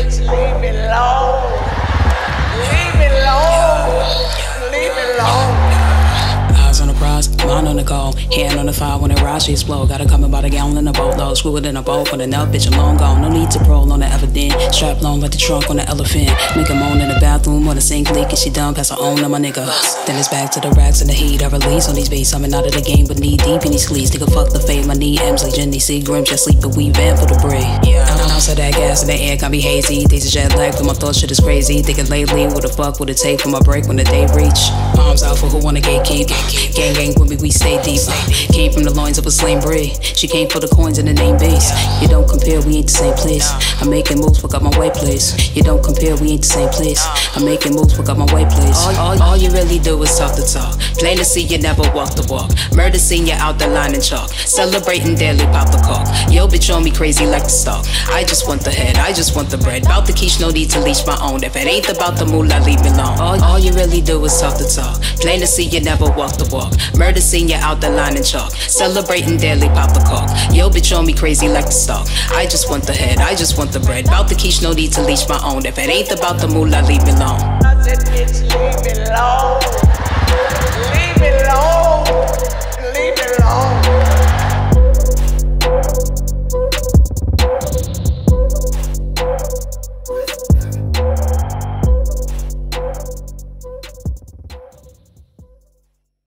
bitch, leave me alone. Leave me alone. Leave me alone. Eyes on the prize, mind on the goal. Hand on the fire when it rise, she explode. Gotta come about a gallon in a boatload. Screw it in a boat when enough, bitch, I'm long gone. No need to prolong the evident. Strap long like the trunk on the elephant. Make a moan in the bathroom when the sink leak and she done pass her own on my nigga. Then it's back to the racks and the heat. I release on these beats. I'm out of the game, but knee deep in these cleats. Nigga, fuck the fade, my knee M's like Jenny. Seagrams, just sleep, but we vamp for the Brie. I'm outside that gas in the air, got me hazy. Days of jet lag, but my thought shit is crazy. Thinking lately, what the fuck would it take for my break when the day reach? Arms out for who wanna gatekeep. Gang gang with me, we stay deep. Came from the loins of a slain Brie. She came for the coins and the name base. You don't compare, we ain't the same place. I'm making moves, fuck up my white place. You don't compare, we ain't the same place. I'm making moves, fuck up my white place. All you really do is talk the talk. Plain to see, you never walk the walk. Murder scene, you out the line and chalk. Celebrating daily, pop the cork. Yo, bitch on me crazy like the stalk. I just want the head, I just want the bread. Bout the quiche, no need to leash my own. If it ain't about the moolah, leave me alone. All you really do is talk the talk. Plain to see, you never walk the walk. Murder scene, you out the line and chalk. Celebrating daily, pop the cork. Yo, bitch on me crazy like the stalk. I just want the head, I just want the bread. Bout the quiche, no need to leash my own. If it ain't about the moolah, leave me alone. I said, bitch, leave me alone. Leave me alone.